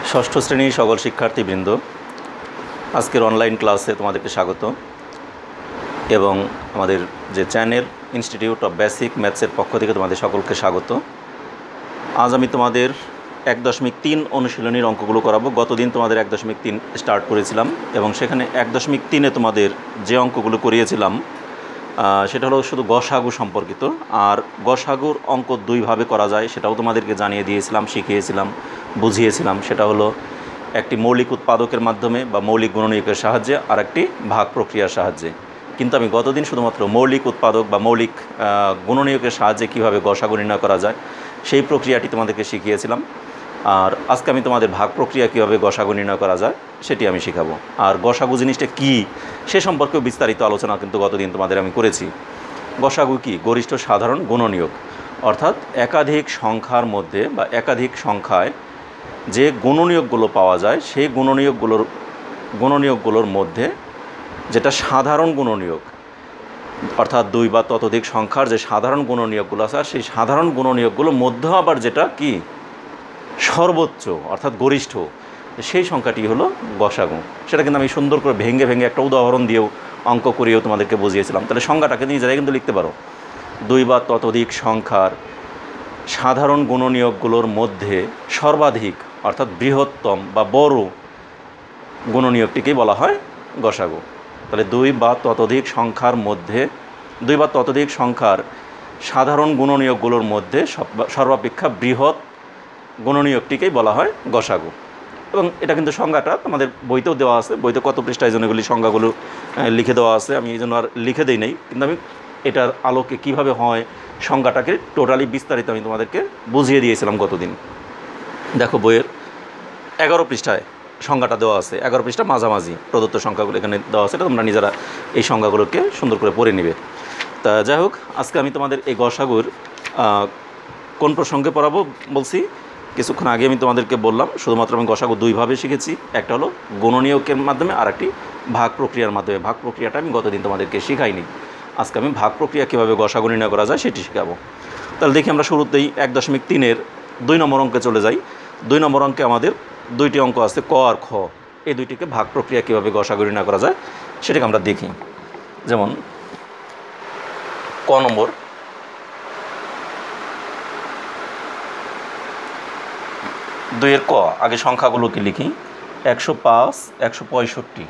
ষষ্ঠ শ্রেণীর সকল শিক্ষার্থীবৃন্দ, আজকের অনলাইন ক্লাসে তোমাদেরকে স্বাগত এবং আমাদের যে চ্যানেল ইনস্টিটিউট অফ বেসিক ম্যাথসের পক্ষ থেকে তোমাদের সকলকে স্বাগত। আজ আমি তোমাদের 1.3 অনুশীলনীর অঙ্কগুলো করাবো। গতদিন তোমাদের 1.3 স্টার্ট করেছিলাম এবং সেখানে 1.3-এ তোমাদের যে অঙ্কগুলো করিয়েছিলাম সেটা হলো শুধু গসাগু সম্পর্কিত। আর গসাগুর অঙ্ক দুইভাবে করা যায় সেটাও তোমাদেরকে জানিয়ে দিয়েছিলাম, শিখিয়েছিলাম, বুঝিয়েছিলাম। সেটা হলো একটি মৌলিক উৎপাদকের মাধ্যমে বা মৌলিক গুণনীয়কের সাহায্যে আর একটি ভাগ প্রক্রিয়ার সাহায্যে। কিন্তু আমি গতদিন শুধুমাত্র মৌলিক উৎপাদক বা মৌলিক গুণনীয়কের সাহায্যে কীভাবে গসাগু নির্ণয় করা যায় সেই প্রক্রিয়াটি তোমাদেরকে শিখিয়েছিলাম। আর আজকে আমি তোমাদের ভাগ প্রক্রিয়া কীভাবে গসাগু নির্ণয় করা যায় সেটি আমি শেখাবো। আর গসাগু জিনিসটা কী সে সম্পর্কেও বিস্তারিত আলোচনা কিন্তু গতদিন তোমাদের আমি করেছি। গসাগু কি? গরিষ্ঠ সাধারণ গুণনীয়ক, অর্থাৎ একাধিক সংখ্যার মধ্যে বা একাধিক সংখ্যায় যে গুণনীয়কগুলো পাওয়া যায় সেই গুণনীয়কগুলোর মধ্যে যেটা সাধারণ গুণনীয়ক, অর্থাৎ দুই বা ততোধিক সংখ্যার যে সাধারণ গুণনীয়কগুলো আছে সেই সাধারণ গুণনীয়কগুলোর মধ্যে আবার যেটা কি সর্বোচ্চ অর্থাৎ গরিষ্ঠ, সেই সংখ্যাটি হলো গসাগু। সেটা কিন্তু আমি সুন্দর করে ভেঙে ভেঙে একটা উদাহরণ দিয়েও অঙ্ক করিয়েও তোমাদেরকে বুঝিয়েছিলাম। তাহলে সংখ্যাটাকে নিজেরাই কিন্তু লিখতে পারো। দুই বা ততোধিক সংখ্যার সাধারণ গুণনীয়কগুলোর মধ্যে সর্বাধিক অর্থাৎ বৃহত্তম বা বড় গুণনীয়কটিকেই বলা হয় গসাগু। তাহলে দুই বা ততোধিক সংখ্যার মধ্যে দুই বা ততোধিক সংখ্যার সাধারণ গুণনীয়কগুলোর মধ্যে সর্বাপেক্ষা বৃহৎ গুণনীয়কটিকেই বলা হয় গসাগু। এবং এটা কিন্তু সংজ্ঞাটা তোমাদের বইতেও দেওয়া আছে। বইতে কত পৃষ্ঠায় জন্য এগুলি সংজ্ঞাগুলো লিখে দেওয়া আছে, আমি এই জন্য আর লিখে দিই নাই। কিন্তু আমি এটার আলোকে কিভাবে হয় সংজ্ঞাটাকে টোটালি বিস্তারিত আমি তোমাদেরকে বুঝিয়ে দিয়েছিলাম গতদিন। দেখো বইয়ের 11 পৃষ্ঠায় সংজ্ঞাটা দেওয়া আছে। 11 পৃষ্ঠা মাঝামাঝি প্রদত্ত সংখ্যাগুলো এখানে দেওয়া আছে। এটা তোমরা নিজেরা এই সংজ্ঞাগুলোকে সুন্দর করে পড়ে নেবে। তা যাই হোক, আজকে আমি তোমাদের এই গসাগুর কোন প্রসঙ্গে পড়াবো বলছি কিছুক্ষণ আগে আমি তোমাদেরকে বললাম। শুধুমাত্র আমি গসাগু দুইভাবে শিখেছি, একটা হলো গুণনীয়কের মাধ্যমে আর একটি ভাগ প্রক্রিয়ার মাধ্যমে। ভাগ প্রক্রিয়াটা আমি গতদিন তোমাদেরকে শেখাইনি। আজকে আমি ভাগ প্রক্রিয়া কীভাবে গসাগু নির্ণয় করা যায় সেটি শেখাবো। তাহলে দেখি আমরা শুরুতেই 1.3-এর 2 নম্বর অঙ্কে চলে যাই। 2 নম্বর অঙ্কে আমাদের দুইটি অঙ্ক আছে, ক আর খ। এই দুইটিকে ভাগ প্রক্রিয়া কীভাবে গসাগু নির্ণয় করা যায় সেটাকে আমরা দেখি। যেমন ক নম্বর, দুইয়ের ক, আগে সংখ্যাগুলোকে লিখি। 105, 165,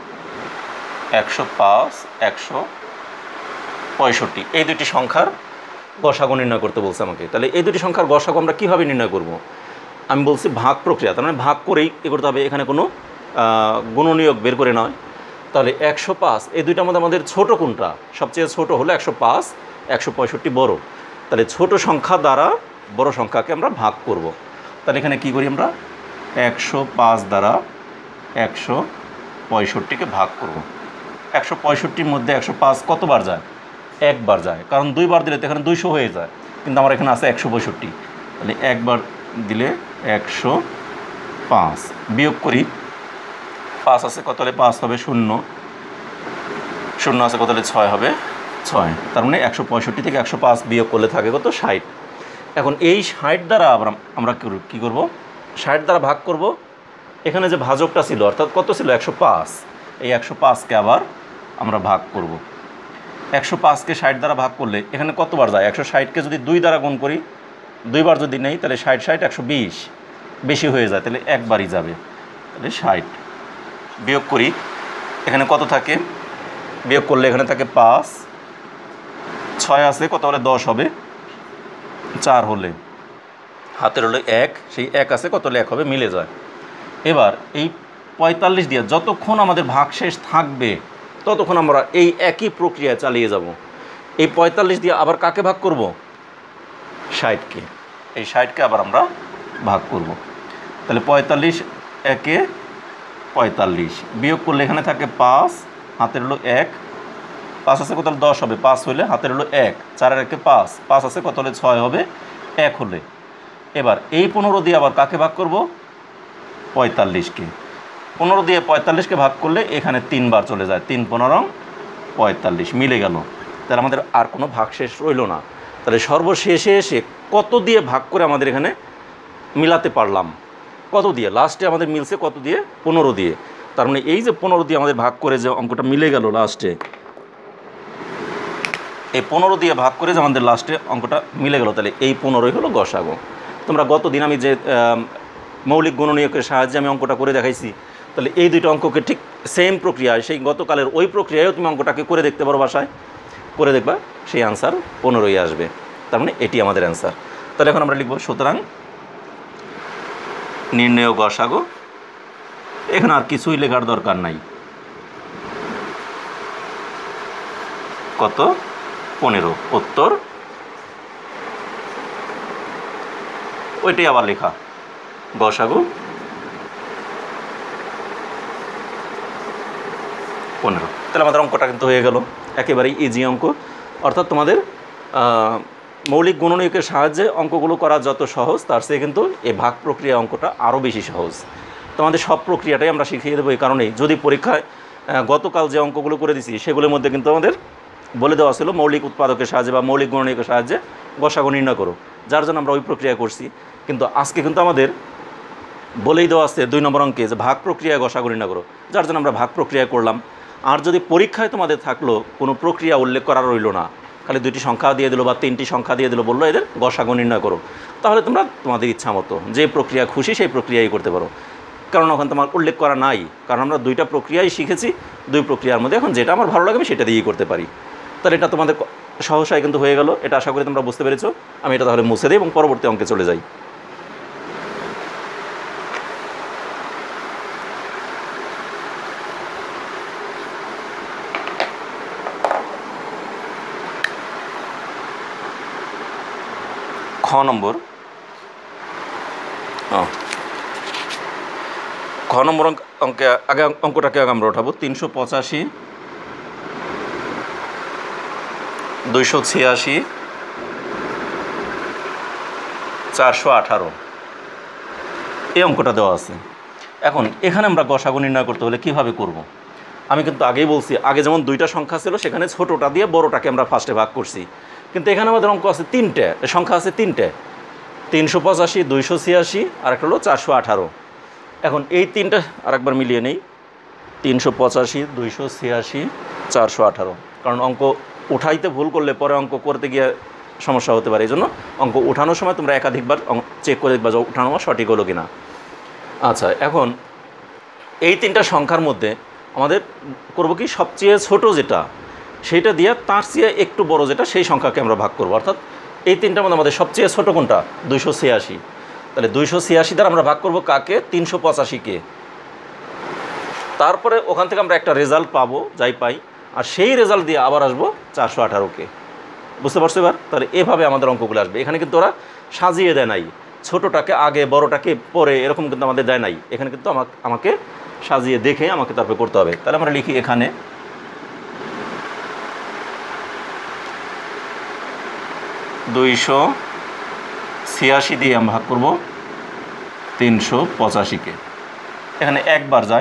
105, 165 এই দুটি সংখ্যার গসাগু নির্ণয় করতে বলছে আমাকে। তাহলে এই দুটি সংখ্যার গসাগু আমরা কীভাবে নির্ণয় করব? আমি বলছি ভাগ প্রক্রিয়া, তার মানে ভাগ করেই এ করতে হবে। এখানে কোনো গুণনীয়ক বের করে নয়। তাহলে 105 এই দুইটার মধ্যে আমাদের ছোটো কোনটা? সবচেয়ে ছোট হলো 105, 165 বড়। তাহলে ছোট সংখ্যা দ্বারা বড় সংখ্যাকে আমরা ভাগ করব। তাহলে এখানে কী করি আমরা? 105 দ্বারা 165-কে ভাগ করব। 165-র মধ্যে 105 কতবার যায়? একবার যায়, কারণ দুইবার দিলে তো এখানে 200 হয়ে যায়। কিন্তু আমার এখানে আছে 165। তাহলে একবার দিলে 105, বিয়োগ করি। 5 আছে কত হলে 5 হবে? 0। 0 আছে কত হলে 6 হবে? 6। তার মানে 165 থেকে 105 বিয়োগ করলে থাকে কত? 60। এখন এই 60 দ্বারা আমরা কী করব? 60 দ্বারা ভাগ করব। এখানে যে ভাজকটা ছিল অর্থাৎ কত ছিল? 105। এই 105-কে আবার আমরা ভাগ করব। 105-কে 60 দ্বারা ভাগ করলে এখানে কতবার যায়? 160-কে যদি 2 দ্বারা গুণ করি, দুইবার যদি নেই তাহলে 60, 60, 120 বেশি হয়ে যায়, তাহলে একবারই যাবে। তাহলে 60 বিয়োগ করি। এখানে কত থাকে? বিয়োগ করলে এখানে থাকে 5। 6 আছে কত হলে 10 হবে? 4 হলে হাতের হলে 1, সেই 1 আছে কত হলে 1 হবে? মিলে যায়। এবার এই 45 দিয়ে যতক্ষণ আমাদের ভাগশেষ থাকবে ততক্ষণ আমরা এই একই প্রক্রিয়া চালিয়ে যাব। এই 45 দিয়ে আবার কাকে ভাগ করব? 60-কে। এই 60-কে আবার আমরা ভাগ করব। তাহলে 45 একে 45 বিয়োগ করলে এখানে থাকে 5, হাতের হলো 1। 5 আছে কত হলে 10 হবে? 5 হলে হাতের হলো 1। 4-এর একে 5, 5 আছে কত হলে 6 হবে? 1 হলে। এবার এই 15 দিয়ে আবার কাকে ভাগ করব? 45-কে। 15 দিয়ে 45-কে ভাগ করলে এখানে 3 বার চলে যায়। 3, 15, 45 মিলে গেল। তাহলে আমাদের আর কোনো ভাগশেষ রইল না। তাহলে সর্বশেষে এসে কত দিয়ে ভাগ করে আমাদের এখানে মিলাতে পারলাম কত দিয়ে, লাস্টে আমাদের মিলছে কত দিয়ে, 15 দিয়ে। তার মানে এই যে 15 দিয়ে আমাদের ভাগ করে যে অঙ্কটা মিলে গেল লাস্টে, এই 15 দিয়ে ভাগ করে যে আমাদের লাস্টে অঙ্কটা মিলে গেল, তাহলে এই 15ই হলো গসাগু। তোমরা গতদিন আমি যে মৌলিক গুণনীয়কের সাহায্যে আমি অঙ্কটা করে দেখাইছি, তাহলে এই দুইটা অঙ্ককে ঠিক সেম প্রক্রিয়ায়, সেই গতকালের ওই প্রক্রিয়ায়ও তুমি অঙ্কটাকে করে দেখতে পারো, বাসায় করে দেখবা, সেই অ্যান্সার 15ই আসবে। তার মানে এটি আমাদের অ্যান্সার। তাহলে এখন আমরা লিখব সুতরাং নির্ণেয় গসাগু। এখানে আর কিছুই লেখার দরকার নাই, কত, 15। উত্তর ওইটাই আবার লেখা, গসাগু 15। তাহলে আমাদের অঙ্কটা কিন্তু হয়ে গেল, একেবারেই ইজি অঙ্ক। অর্থাৎ তোমাদের মৌলিক গুণনীয়কের সাহায্যে অঙ্কগুলো করা যত সহজ, তার চেয়ে কিন্তু এই ভাগ প্রক্রিয়া অঙ্কটা আরও বেশি সহজ। তোমাদের সব প্রক্রিয়াটাই আমরা শিখিয়ে দেবো। এই কারণেই যদি পরীক্ষায় গতকাল যে অঙ্কগুলো করে দিছি সেগুলোর মধ্যে কিন্তু আমাদের বলে দেওয়া ছিল মৌলিক উৎপাদকের সাহায্যে বা মৌলিক গুণনীয়কের সাহায্যে গসাগু নির্ণয় করো, যার জন্য আমরা ওই প্রক্রিয়া করছি। কিন্তু আজকে কিন্তু আমাদের বলেই দেওয়া আছে 2 নম্বর অঙ্কে যে ভাগ প্রক্রিয়ায় গসাগু নির্ণয় করো, যার জন্য আমরা ভাগ প্রক্রিয়া করলাম। আর যদি পরীক্ষায় তোমাদের থাকলো কোনো প্রক্রিয়া উল্লেখ করা রইল না, খালি 2টি সংখ্যা দিয়ে দিল বা 3টি সংখ্যা দিয়ে দিল, বললো এদের গসাগু নির্ণয় করো, তাহলে তোমরা তোমাদের ইচ্ছা মতো যে প্রক্রিয়া খুশি সেই প্রক্রিয়াই করতে পারো। কারণ ওখানে তোমার উল্লেখ করা নাই, কারণ আমরা 2টা প্রক্রিয়াই শিখেছি। 2 প্রক্রিয়ার মধ্যে এখন যেটা আমার ভালো লাগে আমি সেটা দিয়েই করতে পারি। তাহলে এটা তোমাদের সহসায় কিন্তু হয়ে গেল। এটা আশা করি তোমরা বুঝতে পেরেছো। আমি এটা তাহলে মুছে দিই এবং পরবর্তী অঙ্কে চলে যাই। খ নম্বর অঙ্কে আগে অঙ্কটাকে আগে আমরা উঠাবো। 385, 286, 418 এই অঙ্কটা দেওয়া আছে। এখন এখানে আমরা গসাগু নির্ণয় করতে হলে কীভাবে করব? আমি কিন্তু আগেই বলছি, আগে যেমন 2টা সংখ্যা ছিল সেখানে ছোটোটা দিয়ে বড়োটাকে আমরা ফার্স্টে ভাগ করছি, কিন্তু এখানে আমাদের অঙ্ক আছে 3টে, সংখ্যা আছে 3টে, 385, 286 আর একটা হলো 418। এখন এই 3টা আরেকবার মিলিয়ে নেই, 385, 286, 418। কারণ অঙ্ক উঠাইতে ভুল করলে পরে অঙ্ক করতে গিয়ে সমস্যা হতে পারে, এই জন্য অঙ্ক উঠানোর সময় তোমরা একাধিকবার চেক করে দেখবা যে উঠানো সঠিক হলো কিনা। আচ্ছা, এখন এই 3টা সংখ্যার মধ্যে আমাদের করব কি, সবচেয়ে ছোট যেটা সেইটা দিয়ে তার চেয়ে একটু বড় যেটা সেই সংখ্যাকে আমরা ভাগ করব। অর্থাৎ এই 3টার মধ্যে আমাদের সবচেয়ে ছোট কোনটা, 286। তাহলে 286 দ্বারা আমরা ভাগ করব কাকে, 385-কে। তারপরে ওখান থেকে আমরা একটা রেজাল্ট পাবো, যাই পাই, আর সেই রেজাল্ট দিয়ে আবার আসবো 418-কে। বুঝতে পারছো এবার? তাহলে এভাবে আমাদের অঙ্কগুলো আসবে। এখানে কিন্তু ওরা সাজিয়ে দেয় নাই, ছোটোটাকে আগে বড়টাকে পরে, এরকম কিন্তু আমাদের দেয় নাই। এখানে কিন্তু আমাকে সাজিয়ে দেখে আমাকে তারপরে করতে হবে। তাহলে আমরা লিখি এখানে 286 দিয়ে আমরা ভাগ করব 385-কে। এখানে একবার যায়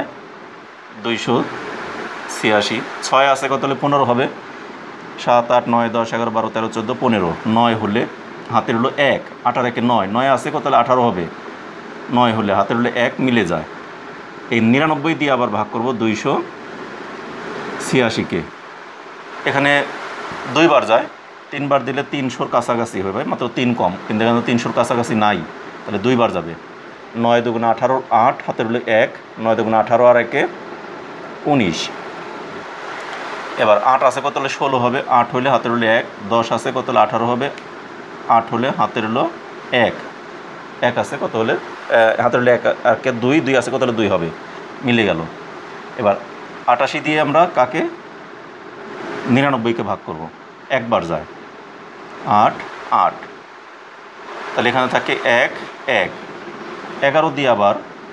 286, 6 আছে কত হলে 15 হবে, 7, 8, 9, 10, 11, 12, 13, 14, 15, 9 হলে হাতের হলো 1, 8 আর 1 9, 9 আছে কত হলে 18 হবে, 9 হলে হাতের হলে 1 মিলে যায়। এই 99 দিয়ে আবার ভাগ করব 286-কে। এখানে 2বার যায়, 3বার দিলে 300-র কাছাকাছি হবে, মাত্র 3 কম, কিন্তু এখানে 300-র কাছাকাছি নাই, তাহলে 2বার যাবে। 9 দুগুণে 18, 8 হাতের হলে 1, 9 দুগুণে 18 আর 1 19। এবার 8 আছে কত হলে 16 হবে, 8 হলে হাতের হলে 1, 10 আছে কত হলে 18 হবে, 8 হলে হাতের হলো 1, 1 আছে কত হলে হাতের হলে 1 আর 2, 2 আছে কত হলে 2 হবে, মিলে গেল। এবার 88 দিয়ে আমরা কাকে, 99-কে ভাগ করব, একবার যায় 8, 8, তাহলে এখানে থাকে 1, 1, 11 দিয়ে আবার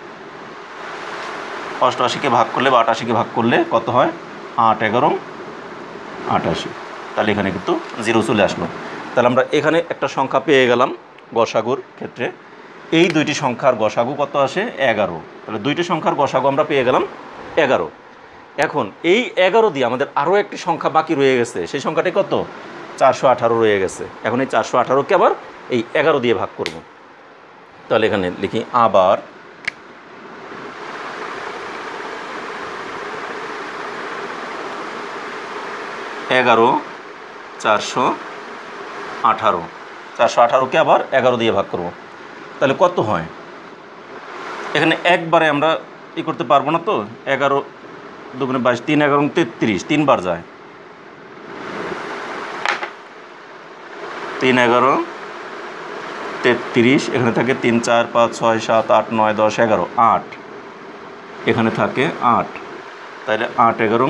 88-কে ভাগ করলে বা 88-কে ভাগ করলে কত হয়, 8, 11, 88। তাহলে এখানে কিন্তু 0 চলে আসলো। তাহলে আমরা এখানে একটা সংখ্যা পেয়ে গেলাম গসাগুর ক্ষেত্রে। এই 2টি সংখ্যার গসাগু কত আসে, 11। তাহলে 2টি সংখ্যার গসাগু আমরা পেয়ে গেলাম 11। এখন এই 11 দিয়ে আমাদের আরও একটি সংখ্যা বাকি রয়ে গেছে, সেই সংখ্যাটি কত, 418 রয়ে গেছে। এখন এই 418-কে আবার এই 11 দিয়ে ভাগ করব। তাহলে এখানে লিখি আবার 11 418, 418কে আবার 11 দিয়ে ভাগ করব, তাহলে কত হয়? এখানে একবারে আমরা করতে পারবো না, তো 11 দুগুণে 22, 3 11 33, 3 বার যায়, 3 11 33, এখানে থাকে 3 4 5 6 7 8 9 10 11, 8 এখানে থাকে 8, তাহলে 8 11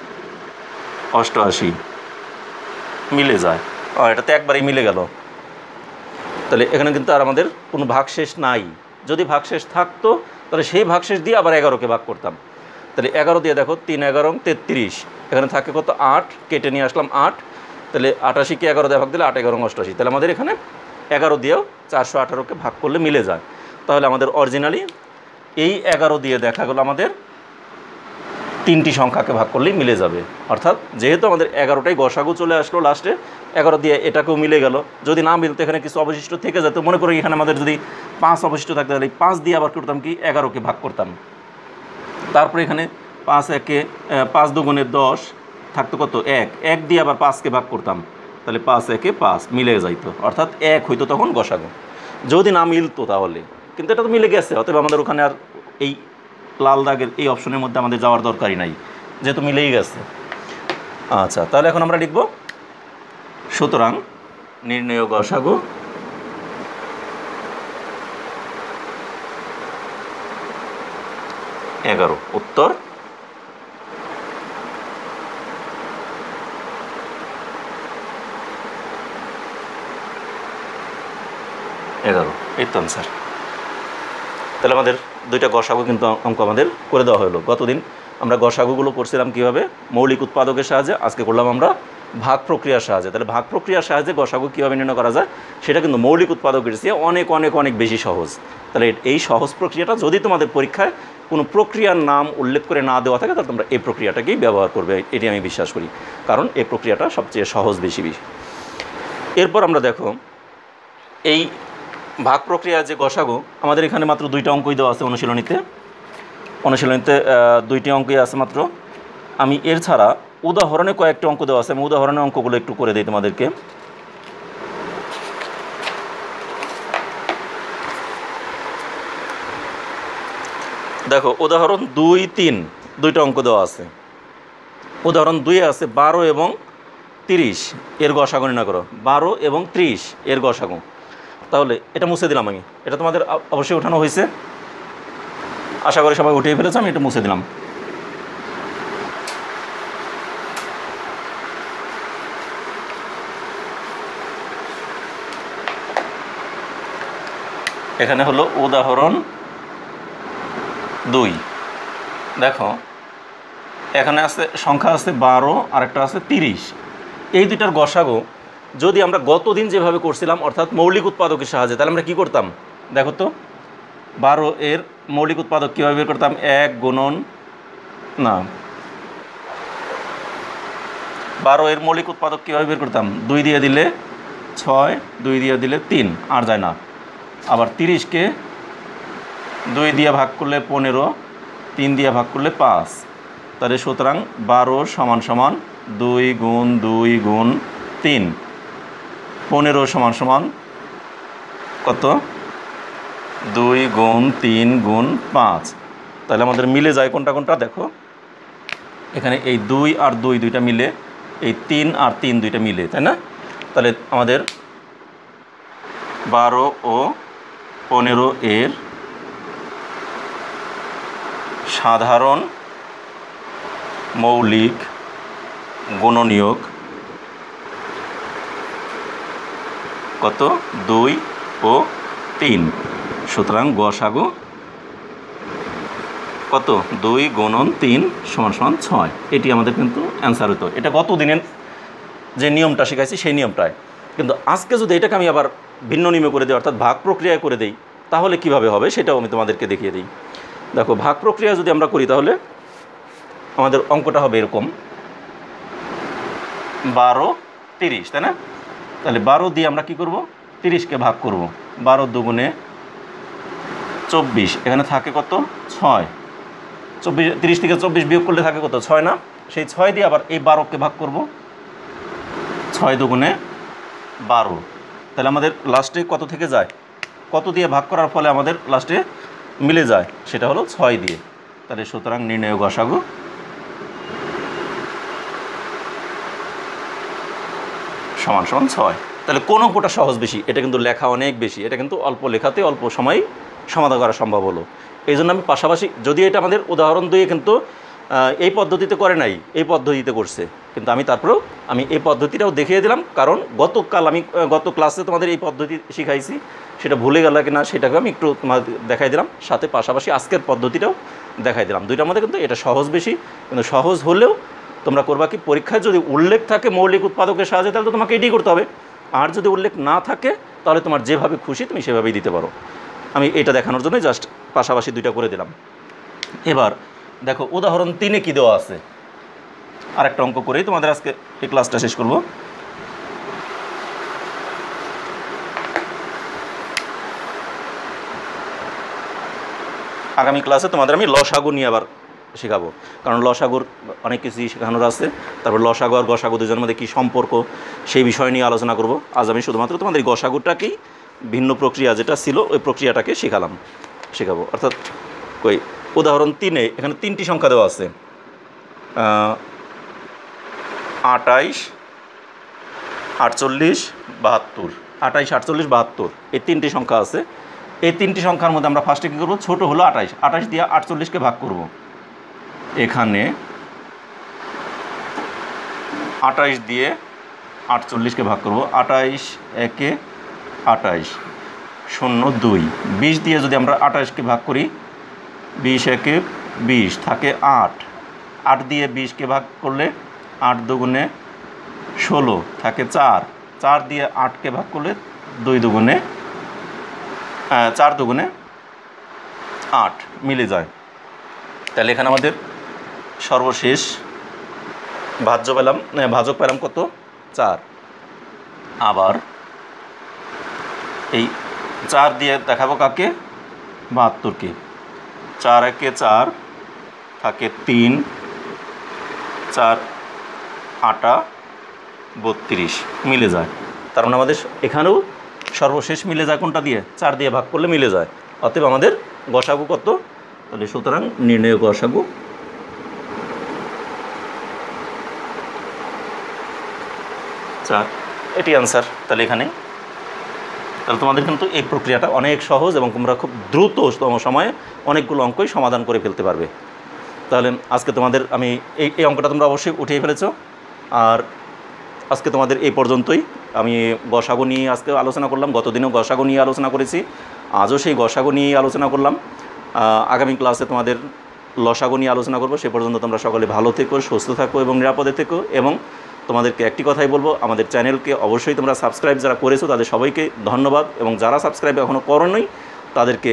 88 মিলে যায়। এটাতে একবারেই মিলে গেল। তাহলে এখানে কিন্তু আর আমাদের কোনো ভাগশেষ নাই। যদি ভাগশেষ থাকতো তাহলে সেই ভাগশেষ দিয়ে আবার 11কে ভাগ করতাম। তাহলে 11 দিয়ে দেখো 3 11 33, এখানে থাকে কত 8, কেটে নিয়ে আসলাম 8, তাহলে 88কে 11 দিয়ে ভাগ দিলে 8 11 88, তাহলে আমাদের এখানে 11 দিয়েও 418কে ভাগ করলে মিলে যায়। তাহলে আমাদের অরিজিনালি এই 11 দিয়ে দেখা গেল আমাদের 3টি সংখ্যাকে ভাগ করলেই মিলে যাবে। অর্থাৎ যেহেতু আমাদের 11টাই গসাগু চলে আসলো লাস্টে, 11 দিয়ে এটাকেও মিলে গেল। যদি না মিলতো এখানে কিছু অবশিষ্ট থেকে যেত, মনে করি এখানে আমাদের যদি 5 অবশিষ্ট থাকতো তাহলে 5 দিয়ে আবার করতাম কি 11কে ভাগ করতাম। তারপরে এখানে 5 একে 5 দুগুণে 10 থাকতো কত 1, 1 দিয়ে আবার 5কে ভাগ করতাম, তাহলে 5 একে 5 মিলে যাইতো, অর্থাৎ 1 হইতো তখন গসাগু। যদি না মিলতো তাহলে, কিন্তু এটা তো মিলে গেছে, অতএব আমাদের ওখানে আর এই লাল দাগের এই অপশনের মধ্যে আমাদের যাওয়ার দরকারই নাই, যেহেতু মিলেই গেছে। আচ্ছা, তাহলে এখন আমরা লিখব সুতরাং নির্ণেয় গসাগু এগারো। উত্তর 11, এই তো আনসার। তাহলে আমাদের দুইটা গসাগু কিন্তু অঙ্ক আমাদের করে দেওয়া হলো। গতদিন আমরা গসাগুগুলো করছিলাম কীভাবে, মৌলিক উৎপাদকের সাহায্যে, আজকে করলাম আমরা ভাগ প্রক্রিয়ার সাহায্যে। তাহলে ভাগ প্রক্রিয়ার সাহায্যে গসাগু কীভাবে নির্ণয় করা যায় সেটা কিন্তু মৌলিক উৎপাদকের চেয়ে অনেক অনেক অনেক বেশি সহজ। তাহলে এই সহজ প্রক্রিয়াটা যদি তোমাদের পরীক্ষায় কোনো প্রক্রিয়ার নাম উল্লেখ করে না দেওয়া থাকে তাহলে তোমরা এই প্রক্রিয়াটাকেই ব্যবহার করবে, এটি আমি বিশ্বাস করি, কারণ এই প্রক্রিয়াটা সবচেয়ে সহজ বেশি। এরপর আমরা দেখো এই ভাগ প্রক্রিয়ার যে গসাগু, আমাদের এখানে মাত্র 2টা অঙ্কই দেওয়া আছে অনুশীলনীতে 2টি অঙ্কই আছে মাত্র। আমি এর ছাড়া উদাহরণে কয়েকটি অঙ্ক দেওয়া আছে, আমি উদাহরণের অঙ্কগুলো একটু করে দিই তোমাদেরকে। দেখো উদাহরণ 2, 3 2টা অঙ্ক দেওয়া আছে। উদাহরণ 2 আছে 12 এবং 30 এর গসাগু নির্ণয় করো। 12 এবং 30 এর গসাগু। তাহলে এটা মুছে দিলাম আমি, এটা তোমাদের অবশ্যই ওঠানো হয়েছে, আশা করি সবাই উঠিয়ে ফেলেছে, আমি এটা মুছে দিলাম। এখানে হলো উদাহরণ 2। দেখো এখানে আছে সংখ্যা আছে 12 আর একটা আছে 30। এই দুইটার গসাগু যদি আমরা গতদিন যেভাবে করছিলাম অর্থাৎ মৌলিক উৎপাদকের সাহায্যে, তাহলে আমরা কী করতাম দেখো তো। 12 এর মৌলিক উৎপাদক কীভাবে বের করতাম, 12 এর মৌলিক উৎপাদক কীভাবে বের করতাম, 2 দিয়ে দিলে 6, 2 দিয়ে দিলে 3, আর যায় না। আবার 30কে 2 দিয়ে ভাগ করলে 15, 3 দিয়ে ভাগ করলে 5, তাহলে সুতরাং 12 সমান সমান 2 গুণ 2 গুণ 3, 15 সমান সমান কত 2 গুণ 3 গুণ 5। তাহলে আমাদের মিলে যায় কোনটা কোনটা দেখো, এখানে এই 2 আর 2 দুইটা মিলে, এই 3 আর 3 দুইটা মিলে, তাই না? তাহলে আমাদের 12 ও 15 এর সাধারণ মৌলিক গুণনীয়ক কত 2 ও 3। সুতরাং গসাগু কত 2 গুণন 3 সমান সমান 6। এটি আমাদের কিন্তু অ্যান্সার হতো। এটা গত দিনের যে নিয়মটা শেখাইছি সেই নিয়মটায়, কিন্তু আজকে যদি এটাকে আমি আবার ভিন্ন নিয়মে করে দিই অর্থাৎ ভাগ প্রক্রিয়ায় করে দিই তাহলে কিভাবে হবে সেটাও আমি তোমাদেরকে দেখিয়ে দিই। দেখো ভাগ প্রক্রিয়া যদি আমরা করি তাহলে আমাদের অঙ্কটা হবে এরকম 12 30, তাই না? তাহলে 12 দিয়ে আমরা কি করব, 30কে ভাগ করব। 12 দুগুণে 24, এখানে থাকে কত 6, 24 30 থেকে 24 বিয়োগ করলে থাকে কত 6 না? সেই 6 দিয়ে আবার এই 12কে ভাগ করব। 6 দুগুণে 12। তাহলে আমাদের লাস্টে কত থেকে যায়, কত দিয়ে ভাগ করার ফলে আমাদের লাস্টে মিলে যায়, সেটা হলো 6 দিয়ে। তাহলে সুতরাং নির্ণয় গসাগু সমান সমান 6। তাহলে কোন অঙ্কটা সহজ বেশি, এটা কিন্তু লেখা অনেক বেশি, এটা কিন্তু অল্প লেখাতে অল্প সময় সমাধান করা সম্ভব হলো। এই জন্য আমি পাশাপাশি, যদি এটা আমাদের উদাহরণ দিয়ে কিন্তু এই পদ্ধতিতে করে নাই, এই পদ্ধতিতে করছে, কিন্তু আমি তারপরেও আমি এই পদ্ধতিটাও দেখিয়ে দিলাম, কারণ গত ক্লাসে তোমাদের এই পদ্ধতি শিখাইছি, সেটা ভুলে গেল কিনা সেটাকে আমি একটু তোমাদের দেখাই দিলাম, সাথে পাশাপাশি আজকের পদ্ধতিটাও দেখাই দিলাম। দুইটার মধ্যে কিন্তু এটা সহজ বেশি, কিন্তু সহজ হলেও তোমরা করবা কি, পরীক্ষায় যদি উল্লেখ থাকে মৌলিক উৎপাদকের সাহায্যে, তাহলে তো তোমাকে এটাই করতে হবে। আর যদি উল্লেখ না থাকে, তাহলে তোমার যেভাবে খুশি তুমি সেভাবেই দিতে পারো। আমি এটা দেখানোর জন্য জাস্ট পাশাপাশি দুইটা করে দিলাম। এবার দেখো উদাহরণ 3-এ কী দেওয়া আছে, আরেকটা অঙ্ক করেই তোমাদের আজকে এই ক্লাসটা শেষ করব। আগামী ক্লাসে তোমাদের আমি লসাগু নিয়ে আবার শেখাবো, কারণ লসাগুর অনেক কিছুই শেখানোর আছে। তারপর লসাগু আর গসাগু দুজনের মধ্যে কী সম্পর্ক, সেই বিষয় নিয়ে আলোচনা করব। আজ আমি শুধুমাত্র তোমাদের এই গসাগুটাকেই, ভিন্ন প্রক্রিয়া যেটা ছিল ওই প্রক্রিয়াটাকে শেখাবো। অর্থাৎ উদাহরণ 3-এ এখানে 3টি সংখ্যা দেওয়া আছে, 28, 48, 72। 28, 48, 72 এই 3টি সংখ্যা আছে। এই 3টি সংখ্যার মধ্যে আমরা ফার্স্টে কী করবো, ছোটো হলো 28, 28 দিয়ে 48কে ভাগ করব। এখানে 28 দিয়ে 48কে ভাগ করব, 28 একে 28, 0 2, 20 দিয়ে যদি আমরা 28কে ভাগ করি, 20 একে 20 থাকে 8, 8 দিয়ে 20কে ভাগ করলে 8 দুগুণে 16 থাকে 4, 4 দিয়ে 8কে ভাগ করলে 4 দুগুণে 8 মিলে যায়। তাহলে এখানে আমাদের সর্বশেষ ভাজক পেলাম কত, 4। আবার এই 4 দিয়ে দেখাবো কাকে, 72কে। 4 একে 4 থাকে 3, 4 8 32 মিলে যায়। তার মানে আমাদের এখানেও সর্বশেষ মিলে যায় কোনটা দিয়ে, 4 দিয়ে ভাগ করলে মিলে যায়। অতএব আমাদের গসাগু কত, তাহলে সুতরাং নির্ণয় গসাগু 4, এটি অ্যান্সার। তাহলে তোমাদের কিন্তু এই প্রক্রিয়াটা অনেক সহজ এবং তোমরা খুব দ্রুততম সময়ে অনেকগুলো অঙ্কই সমাধান করে ফেলতে পারবে। তাহলে আজকে তোমাদের আমি এই অঙ্কটা তোমরা অবশ্যই উঠিয়ে ফেলেছো। আর আজকে তোমাদের এই পর্যন্তই। আমি গসাগু নিয়ে আজকে আলোচনা করলাম, গতদিনও গসাগু নিয়ে আলোচনা করেছি, আজও সেই গসাগু নিয়ে আলোচনা করলাম। আগামী ক্লাসে তোমাদের লসাগু নিয়ে আলোচনা করব। সে পর্যন্ত তোমরা সকলে ভালো থেকো, সুস্থ থাকো এবং নিরাপদে থেকো। এবং তোমাদেরকে একটি কথাই বলবো, আমাদের চ্যানেলকে অবশ্যই তোমরা সাবস্ক্রাইব যারা করেছো তাদের সবাইকে ধন্যবাদ, এবং যারা সাবস্ক্রাইব এখনও করোনি তাদেরকে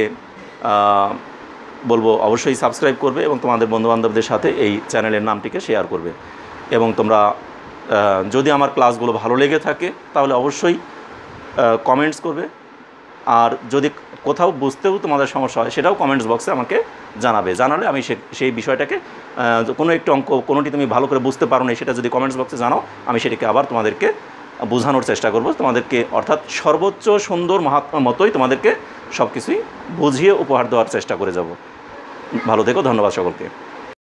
বলবো অবশ্যই সাবস্ক্রাইব করবে এবং তোমাদের বন্ধুবান্ধবদের সাথে এই চ্যানেলের নামটিকে শেয়ার করবে। এবং তোমরা যদি আমার ক্লাসগুলো ভালো লেগে থাকে তাহলে অবশ্যই কমেন্টস করবে। আর যদি কোথাও বুঝতেও তোমাদের সমস্যা হয় সেটাও কমেন্টস বক্সে আমাকে জানালে আমি সেই বিষয়টাকে, কোনো একটু অঙ্ক কোনোটি তুমি ভালো করে বুঝতে পারো না, সেটা যদি কমেন্টস বক্সে জানাও আমি সেটাকে আবার তোমাদেরকে বোঝানোর চেষ্টা করব তোমাদেরকে, অর্থাৎ সর্বোচ্চ সুন্দর মহাত্মার মতোই তোমাদেরকে সব কিছুই বুঝিয়ে উপহার দেওয়ার চেষ্টা করে যাব। ভালো থেকো, ধন্যবাদ সকলকে।